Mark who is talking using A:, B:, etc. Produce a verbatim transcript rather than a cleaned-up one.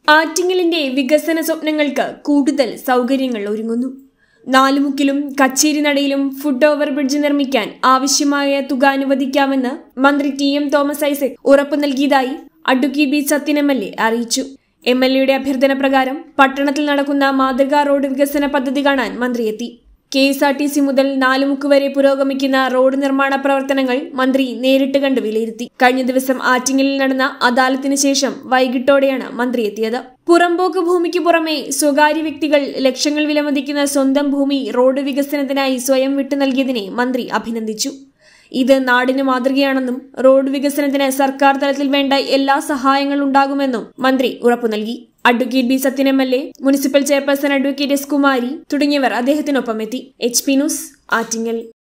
A: ആറ്റിങ്ങലിന്റെ വികസന സ്വപ്നങ്ങൾക്ക് കൂടുതൽ സൗകര്യങ്ങൾ ഒരുങ്ങുന്നു. നാലുമുക്കിലും കച്ചേരി നടയിലും ഫുട് ഓവർ ബ്രിഡ്ജ് നിർമ്മിക്കാൻ ആവശ്യമായ തുക അനുവദിക്കാമെന്ന് മന്ത്രി ടി എം തോമസ് ഐസക് ഉറപ്പു നൽകിയതായി advocate B Sathyan M L A അറിയിച്ചു. എം എൽ എയുടെ അഭ്യർത്ഥന പ്രകാരം പട്ടണത്തിൽ നടക്കുന്ന മാതൃകാ റോഡ് വികസന പദ്ധതി കാണാൻ മന്ത്രി എത്തി. K S R T C മുതൽ നാലുമുക്ക് വരെ പുരോഗമിക്കുന്ന റോഡ് നിർമ്മാണ പ്രവർത്തനങ്ങൾ മന്ത്രി നേരിട്ട് കണ്ട് വിലയിരുത്തി. കഴിഞ്ഞ ദിവസം ആറ്റിങ്ങലിൽ നടന്ന അദാലത്തിന് ശേഷം വൈകിട്ടോടെയാണ് മന്ത്രി എത്തിയത്. പുറമ്പോക്ക് ഭൂമിക്ക് പുറമെ സ്വകാര്യ വ്യക്തികൾ ലക്ഷങ്ങൾ വിലമതിക്കുന്ന സ്വന്തം ഭൂമി റോഡ് വികസനത്തിനായി സ്വയം വിട്ടു നൽകിയതിനെ മന്ത്രി അഭിനന്ദിച്ചു. ഇത് നാടിന് മാതൃകയാണെന്നും റോഡ് വികസനത്തിന് സർക്കാർ തലത്തിൽ വേണ്ട എല്ലാ സഹായങ്ങളും ഉണ്ടാകുമെന്നും മന്ത്രി ഉറപ്പു നൽകി. Advocate B Sathyan M L A, municipal chairperson advocate S Kumari തുടങ്ങിയവർ അദ്ദേഹത്തിനൊപ്പം എത്തി. H P news, Attingal.